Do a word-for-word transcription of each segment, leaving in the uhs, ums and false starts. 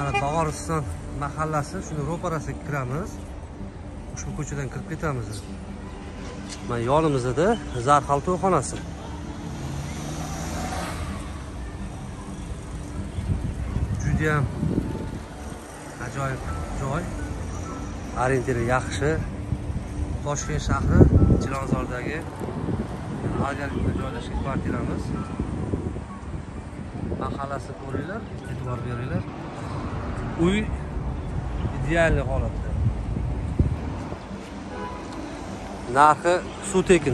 Mana Dog'iston mahallasi, shuni ro'parasiga kiramiz. Ushbu ko'chadan kirib ketamiz. Mana yonimizda Zarhal to'yxonasi. Juda ham ajoyib joy. Orientiri yaxshi. Toshkent shahri Chilonzordagi Algarlikda joylashgan kvartiramiz. Mahallasi ko'ringlar, e'tibor beringlar. Uy ideal holatda. Narxi suv tekin.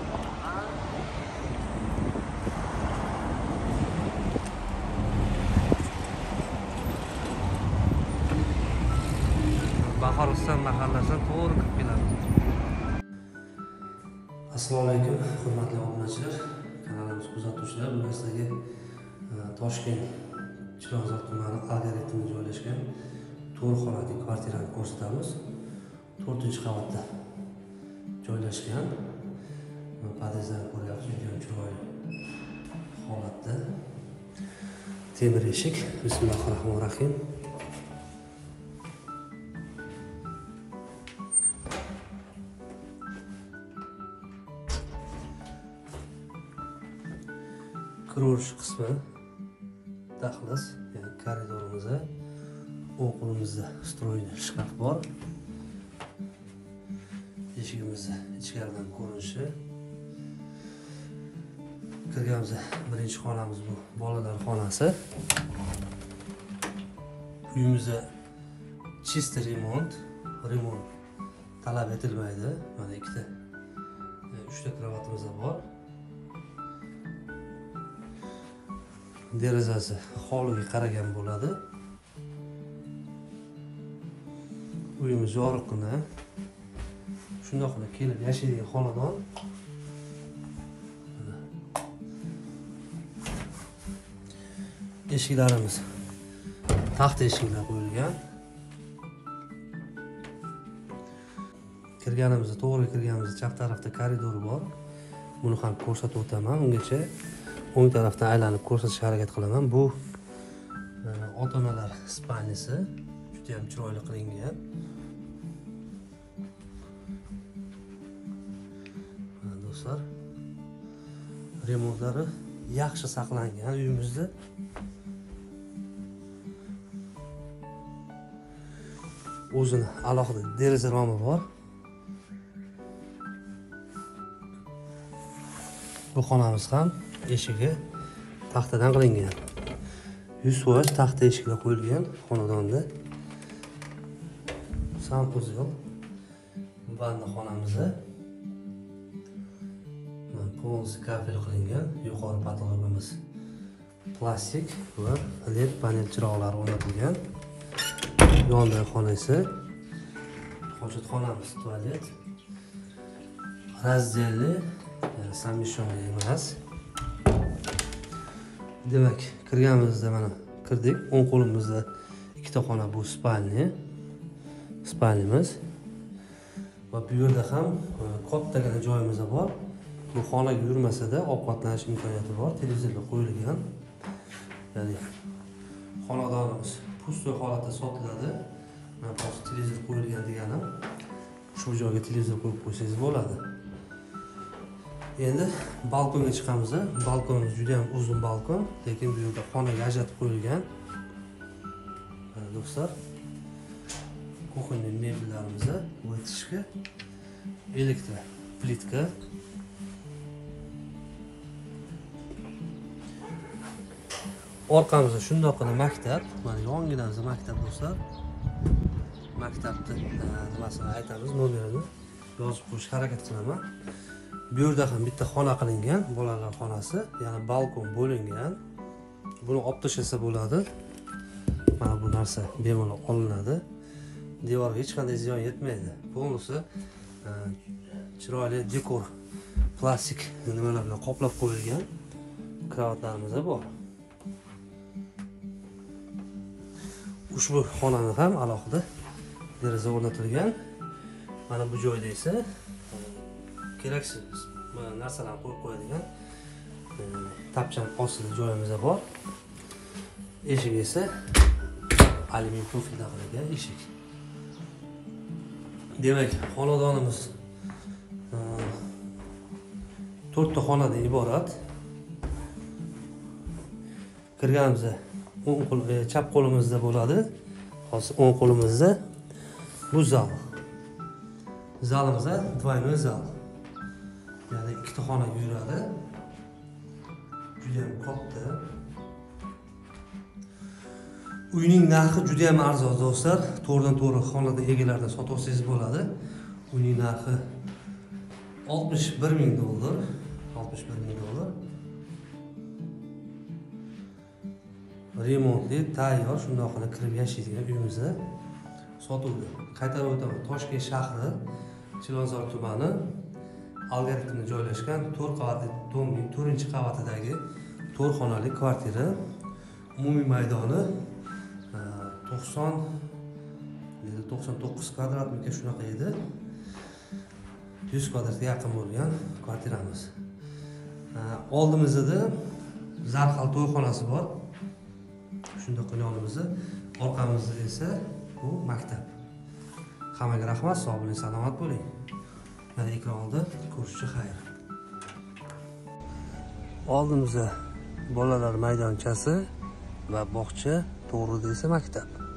Bahoriston mahallasidan to'g'ri kirib kelamiz. Assalomu alaykum, hurmatli obunachilar, kanalimiz kuzatuvchilar. Bugun sizlarga Toshkent Chilonzor tumani Algarlikda joylashgan to'rt xonali kvartirani ko'rsatamiz. to'rtinchi qavatda joylashgan. Podezdan ko'ryapsiz, juda ham chiroyli holatda. Temir eshik. Bismillahirrohmanirrohim. Kirish qismi dahliz, ya'ni koridorimizda o'ng qo'limizda stroyli shkaf bor. Eshigimizda ichkaridan ko'rinishi. Kirganimizda birinchi xonamiz bu bolalar xonasi. Uyimizda chista remont, remont talab etilmaydi. Mana ikkita, uchta kravatimiz bor. Derazasi hovliga qaragan bo'ladi. Uyimiz yorug'gina. Shundoq qilib kelib yashaydigan xonadon. Eshiklarimiz taxta eshiklar qo'yilgan. Kirganimizda, to'g'ri kirganimizda chap tarafda koridor bor. Buni ham ko'rsatib o'taman. Ungacha o'ng tarafdan aylanib ko'rsatishga harakat qilaman. Bu ota-onalar spalnisi, juda ham chiroyli qilingan. Mana do'stlar, remontlari yaxshi saqlangan uyimizda. O'zini alohida deraza romi bor. Bu xonamiz ham eshigi taxtadan qilingan. yuz foiz taxta eshiklar qo'yilgan xonadonda. Sanuzil vanna xonamizda. Mana polsi kafel qilingan. Yuqori patologimiz plastik va led panel chiroqlari o'rnatilgan. Yondagi xona esa hojatxonamiz, tualet. Razdelli, ya'ni samishonli emas. Demak, kirganimizda mana kirdik. O'ng qo'limizda ikkita xona, bu spalni. Spalnimiz. Va bu yerda ham kattagina joyimiz bor. Bu xonaga yurmasa-da ovqatlanish imkoniyati bor. Televizorlar qo'yilgan. Ya'ni xonadonimiz pustoy holatda sotiladi. Mana bu televizor qo'yilgan deganim, shu joyga televizor qo'yib qo'ysangiz bo'ladi. Endi balkonga chiqamiz. Balkonimiz juda ham uzun balkon, lekin bu yerda xonaga ajratib qo'yilgan. Mana do'stlar, kuxonniy mebellarimiz, o'tishga elektr plitka. Orqamizda shundoqqina maktab, mana yonginamizda maktab do'stlar. Maktabni nimasini aytamiz, nomerini yozib qo'yishga harakat qilaman. Bu yerda ham bitta xona qilingan, bolalar xonasi, ya'ni balkon bo'lingan. Buni olib tashlasa bo'ladi. Mana bu narsa bemalol olinadi. Devorga hech qanday ziyon yetmaydi. Bo'lmasa chiroyli dekor plastik nimalar bilan qoplab qo'yilgan. Kravatlarimiz bor. Ushbu xonani ham alohida deraza o'rnatilgan. Mana bu joyda esa keraksiz narsalarni qo'yib qo'yadigan tapchani ostida joyimiz bor. Eshik esa alyumin profildan qilingan eshik. Demak, xonadonimiz to'rtta xonadan iborat. Kirganimizda o'ng qo'l, chap qo'limizda bo'ladi. Hozir o'ng qo'limizda bu zal. Zalimizda двойной zal. Ya'ni ikkita xona yuradi. Juda ham katta. Uyning narxi juda ham arzon do'stlar. To'g'ridan to'g'ri xonada egalaridan sotib olsangiz bo'ladi. Uyning narxi oltmish bir ming dollar. oltmish bir ming dollar. Remontli, tayyor, shundoqgina kirib yashaydigan uyimizda sotuvda. Qaytarib o'taman. Toshkent shahri, Chilonzor tumani, Algoritmda joylashgan to'rt qavatli domning to'rtinchi qavatidagi to'rt xonali kvartira. Umumiy maydoni to'qson to'qson to'qqiz kvadrat metrga shunaqa edi. yuz kvadratga yaqin bo'lgan kvartiramiz. Oldimizda zarhal to'yxonasi bor. Shunda qilganimizda, orqamizda esa bu maktab. Hammaga rahmat, sog' bo'ling, salomat bo'ling. Mana ekranda ko'rishchi xayr. Oldimizda bolalar maydonchasi va bog'cha, to'g'rida esa maktab.